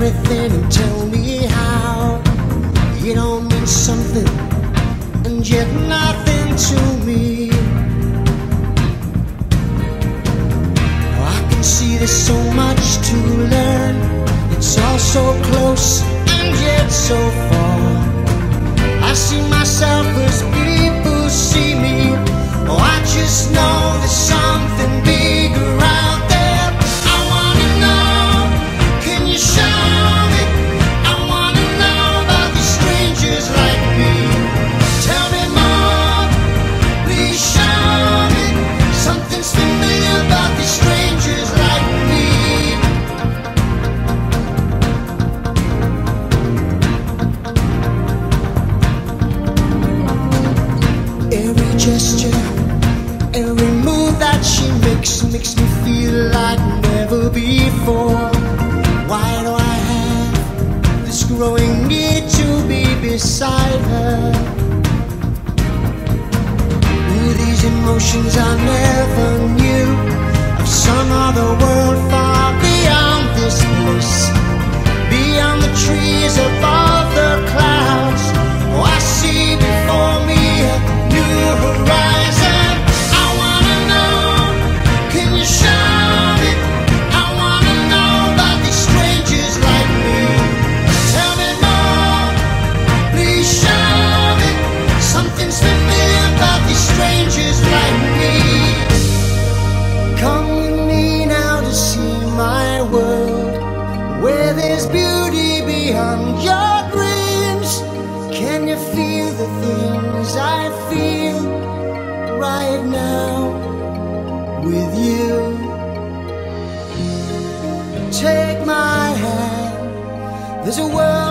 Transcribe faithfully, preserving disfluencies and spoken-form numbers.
everything and tell me how. It all means something and yet nothing to me. I can see there's so much to learn. It's all so close and yet so far. I see myself as people see me. Oh, I just know there's something bigger out there. I wanna know, can you show me? I wanna know about these strangers like me. Tell me more, please show me. Something's familiar about these strangers like me. Every gesture, every move that she makes makes me feel like never before. Why do I have this growing need to be beside her? Ooh, these emotions I never knew of some other world far beyond this place, beyond the trees, above the clouds. Oh, I see before me a new horizon. I wanna know, can you show me? I wanna know about these strangers like me. Tell me more, please show me. Something's familiar about these strangers like me. Come with me now to see my world, where there's beauty beyond your dreams. Can you feel the things I feel right now with you? Take my hand, there's a world